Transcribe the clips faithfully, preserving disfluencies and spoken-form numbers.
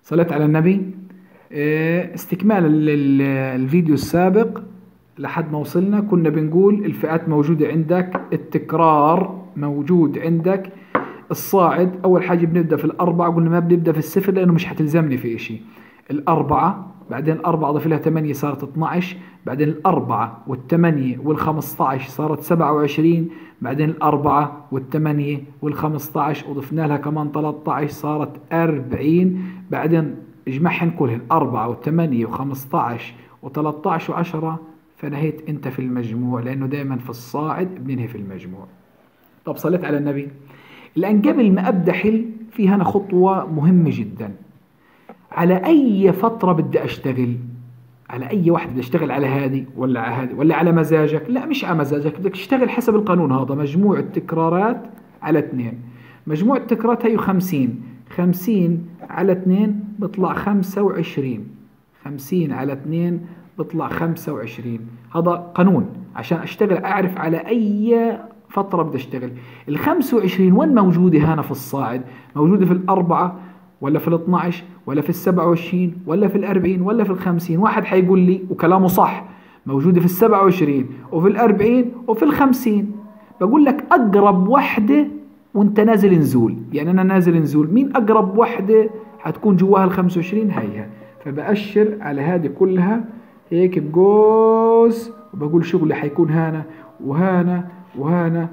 صليت على النبي. استكمالا للفيديو السابق لحد ما وصلنا كنا بنقول الفئات موجودة عندك، التكرار موجود عندك، الصاعد أول حاجة بنبدأ في الأربعة، قلنا ما بنبدأ في الصفر لأنه مش حتلزمني في إشي. الأربعة، بعدين الأربعة ضيف لها ثمانية صارت اثنعش، بعدين الأربعة والثمانية والخمسطعش صارت سبعة وعشرين، بعدين الأربعة والثمانية والخمسطعش وضفنا لها كمان ثلاثطعش صارت أربعين، بعدين اجمعهن كلهن أربعة وثمانية وخمسطعش وثلاثطعش وعشرة، فنهيت أنت في المجموع لأنه دائما في الصاعد بننهي في المجموع. طب صليت على النبي. الآن قبل ما أبدأ حل في هنا خطوة مهمة جدا. على أي فترة بدي أشتغل؟ على أي واحدة بدي أشتغل؟ على هذه ولا على هذه ولا على مزاجك؟ لا، مش على مزاجك، بدك تشتغل حسب القانون هذا. مجموع التكرارات على اثنين، مجموع التكرارات هي خمسين، خمسين على اثنين بطلع خمسة وعشرين، خمسين على اثنين بطلع خمسة وعشرين. هذا قانون عشان أشتغل أعرف على أي فترة بدي أشتغل. ال خمسة وعشرين وين موجودة هنا في الصاعد؟ موجودة في الأربعة ولا في الاثنعش ولا في السبعة وعشرين ولا في الأربعين ولا في الخمسين؟ واحد حيقول لي وكلامه صح، موجودة في السبعة وعشرين وفي الأربعين وفي الخمسين. بقول لك أقرب وحدة وانت نازل نزول، يعني أنا نازل نزول، مين أقرب وحدة حتكون جواها ال خمسة وعشرين؟ هيها. فبأشر على هذه كلها هيك بقوس وبقول شغلي حيكون هنا وهنا وهنا،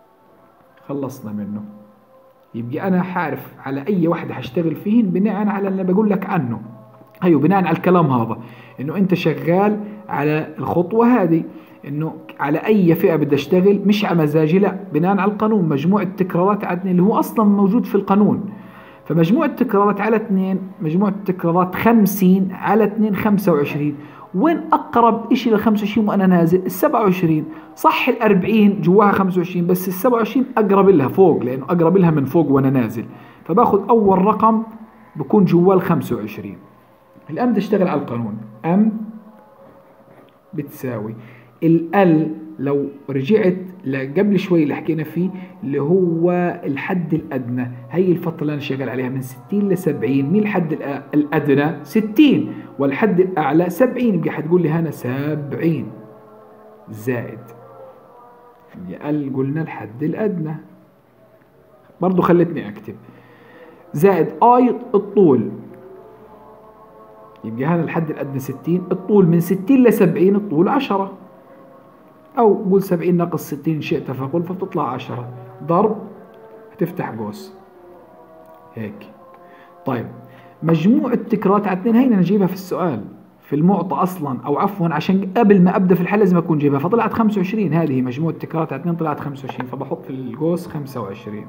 خلصنا منه. يبقى أنا حعرف على أي واحدة حاشتغل فيهن بناء على اللي بقول لك عنه. أيوه، بناء على الكلام هذا إنه أنت شغال على الخطوة هذه، إنه على أي فئة بدي أشتغل، مش على مزاجي، لا، بناء على القانون. مجموع التكرارات على اثنين اللي هو أصلا موجود في القانون. فمجموع التكرارات على اثنين، مجموع التكرارات خمسين على اثنين خمسة وعشرين. وين أقرب إشي لل خمسة وعشرين وأنا نازل؟ ال سبعة وعشرين. صح ال أربعين جواها خمسة وعشرين بس ال سبعة وعشرين أقرب لها فوق، لأنه أقرب لها من فوق وأنا نازل، فباخذ أول رقم بكون جواه ال خمسة وعشرين. الآن بدي أشتغل على القانون. أم بتساوي ال لو رجعت لقبل شوي اللي حكينا فيه اللي هو الحد الأدنى، هي الفترة اللي أنا شغال عليها من ستين ل سبعين. مين الحد الأدنى؟ ستين، والحد الأعلى سبعين. يبقى حتقول لي هنا سبعين زائد ال، قلنا الحد الأدنى، برضو خلتني أكتب زائد آي الطول. يبقى هنا الحد الأدنى ستين، الطول من ستين ل سبعين الطول عشرة، أو قول سبعين ناقص ستين شئت فقل، فبتطلع عشرة. ضرب هتفتح قوس هيك. طيب مجموع التكرارات على اثنين هينا نجيبها في السؤال في المعطى أصلا، أو عفوا عشان قبل ما أبدأ في الحل لازم أكون جايبها، فطلعت خمسة وعشرين. هذه مجموع التكرارات على اثنين طلعت خمسة وعشرين، فبحط في القوس خمسة وعشرين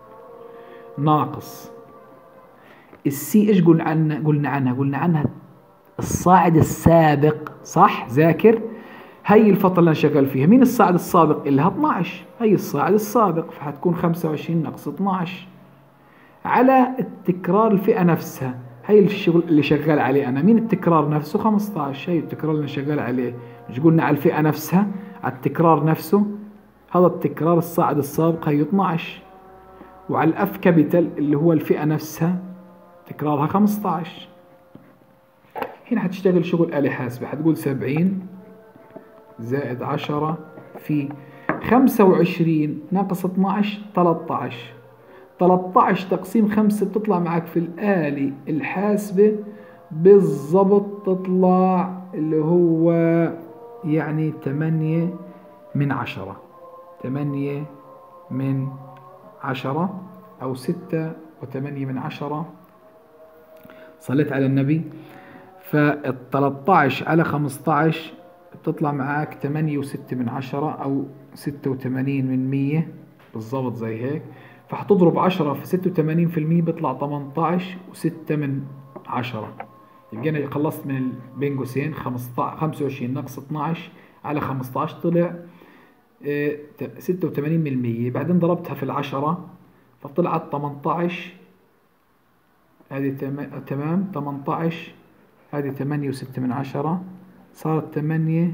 ناقص السي. إيش قلنا عنها؟ قلنا عنها قلنا عنها الصاعد السابق، صح؟ ذاكر. هي الفترة اللي أنا شغال فيها، مين الصاعد السابق؟ اللي اثنعش، هي الصاعد السابق، فحتكون خمسة وعشرين ناقص اثنعش على التكرار الفئة نفسها. هي الشغل اللي شغال عليه أنا. مين التكرار نفسه؟ خمسطعش. هي التكرار اللي شغال عليه، مش قلنا على الفئة نفسها، على التكرار نفسه. هذا التكرار الصاعد السابق هي اثنعش، وعلى الأف كابيتال اللي هو الفئة نفسها تكرارها خمسطعش. هنا حتشتغل شغل آلة حاسبة، حتقول سبعين زائد عشرة في خمسة وعشرين ناقص اثنعش ثلاثطعش. ثلاثطعش تقسيم خمسة بتطلع معك في الآلة الحاسبة بالضبط، تطلع اللي هو يعني ثمانية من عشرة، ثمانية من عشرة أو ستة وثمانية من عشرة. صليت على النبي. فالثلاثطعش على خمسطعش بتطلع معاك ثمانية وستة من عشرة أو ستة وثمانين من مية بالضبط زي هيك. فحتضرب عشرة في ستة وثمانين في المية بيطلع ثمانطعش وستة من عشرة. يبقى أنا خلصت من بين قوسين خمسة وعشرين ناقص اثنعش على خمسطعش طلع ستة وثمانين من المية. بعدين ضربتها في العشرة فطلعت ثمانطعش، هذه تمام ثمانطعش، هذه ثمانية وستة من عشرة، صارت ثمانية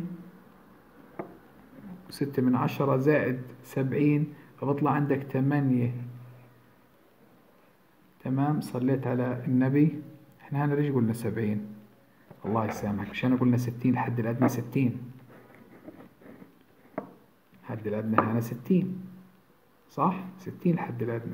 وستة من عشرة زائد سبعين، فبطلع عندك ثمانية. تمام. صليت على النبي. احنا هنا ليش قلنا سبعين؟ الله يسامحك، مشان قلنا ستين، الحد الأدنى ستين، الحد الأدنى هنا ستين، صح؟ ستين الحد الأدنى.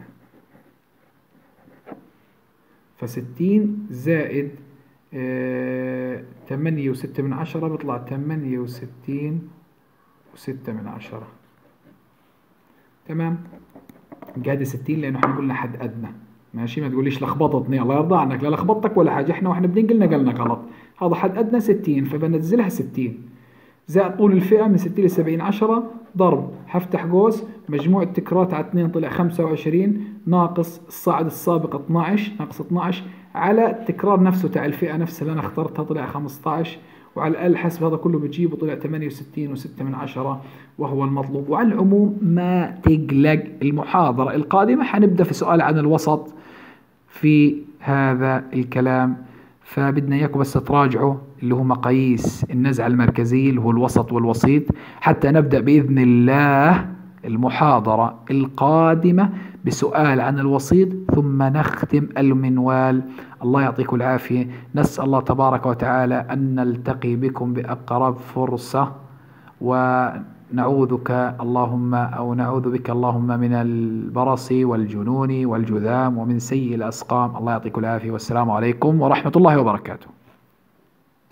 فستين زائد اه تمانية وستة من عشرة بيطلع تمانية وستين وستة من عشرة. تمام؟ قاعدة ستين لأنه احنا قلنا حد أدنى. ماشي، ما تقوليش لخبطتني، الله يرضى عنك، لا لخبطتك ولا حاجة، احنا واحنا بننقل نقلنا غلط. هذا حد أدنى ستين، فبنزلها ستين زائد طول الفئة من ستين لسبعين عشرة، ضرب هفتح قوس مجموع التكرارات على اثنين طلع خمسة وعشرين، ناقص الصاعد السابق اثناعش، ناقص اثناعش على التكرار نفسه تاع الفئة نفسها اللي أنا اخترتها طلع خمسطعش، وعلى الأقل حسب هذا كله بتجيبه طلع ثمانية وستين وستة من عشرة وهو المطلوب. وعلى العموم ما تقلق، المحاضرة القادمة حنبدأ في سؤال عن الوسط في هذا الكلام، فبدنا إياكم بس تراجعوا اللي هو مقاييس النزعة المركزية اللي هو الوسط والوسيط، حتى نبدأ بإذن الله المحاضرة القادمة بسؤال عن الوسيط ثم نختم المنوال. الله يعطيكم العافية، نسأل الله تبارك وتعالى أن نلتقي بكم بأقرب فرصة، ونعوذك اللهم أو نعوذ بك اللهم من البرص والجنون والجذام ومن سيء الأسقام. الله يعطيكم العافية، والسلام عليكم ورحمة الله وبركاته.